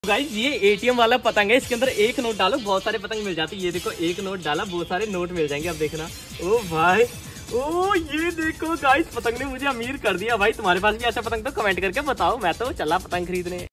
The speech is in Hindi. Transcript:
गाइस ये एटीएम वाला पतंग है, इसके अंदर एक नोट डालो बहुत सारे पतंग मिल जाते हैं। ये देखो एक नोट डाला बहुत सारे नोट मिल जाएंगे। अब देखना, ओ भाई ओ ये देखो गाइस पतंग ने मुझे अमीर कर दिया। भाई तुम्हारे पास भी ऐसा पतंग तो कमेंट करके बताओ, मैं तो चला पतंग खरीदने।